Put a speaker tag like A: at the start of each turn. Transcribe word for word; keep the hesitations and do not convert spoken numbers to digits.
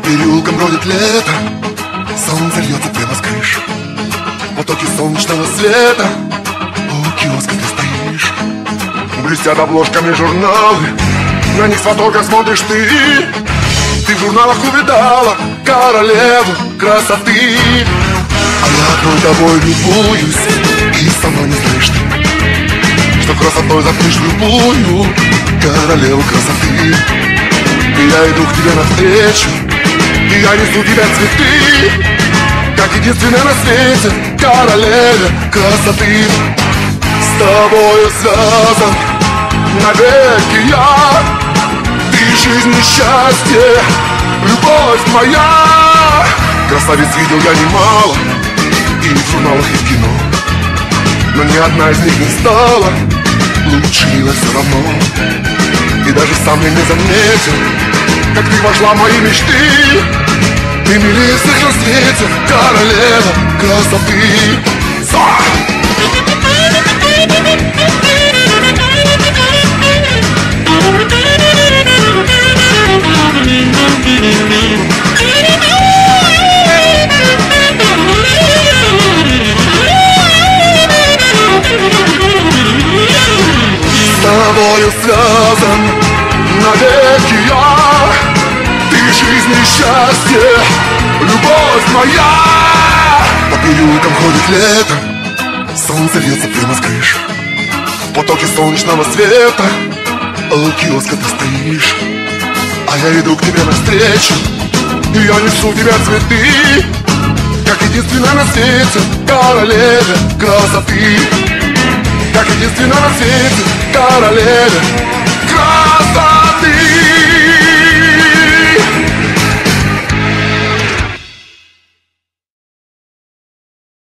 A: переулкам бродит лето, солнце льется прямо с крыши, потоки солнечного света. У киоска ты стоишь, блестят обложками журналы, на них с восторгом смотришь ты. Ты в журналах увидала королеву красоты, а я одной тобой любуюсь, и сама не знаешь ты, что красотой затмишь любую королеву красоты. И я иду к тебе навстречу, и я несу тебе цветы, как единственная на свете королева красоты. С тобою связан навеки я, ты жизнь и счастье, любовь моя. Красавиц видел я немало, и в журналах, и в кино, но ни одна из них не стала лучше, милая, все равно. И даже сам я не заметил, как ты вошла в мои мечты. Ты милее всех на свете, королева красоты. С тобою связан навеки я, ты жизнь и счастье, любовь моя. По переулкам ходит лето, солнце льется прямо с крыши, потоки солнечного света. А у киоска ты стоишь, а я иду к тебе навстречу, и я несу в тебя цветы, как единственная на свете королева красоты. Как единственная на свете королева